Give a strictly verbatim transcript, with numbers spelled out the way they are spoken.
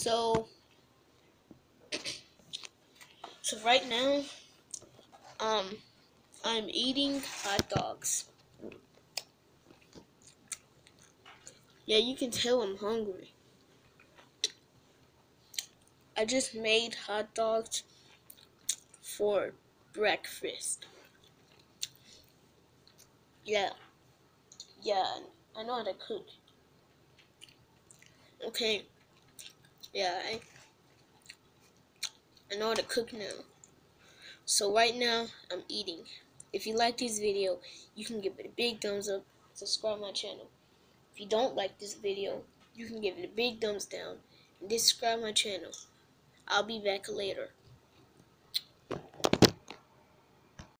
So, so right now, um, I'm eating hot dogs. Yeah, you can tell I'm hungry. I just made hot dogs for breakfast. Yeah, yeah, I know how to cook. Okay, yeah, I, I know how to cook now. So right now, I'm eating. If you like this video, you can give it a big thumbs up, subscribe my channel. If you don't like this video, you can give it a big thumbs down and subscribe my channel. I'll be back later.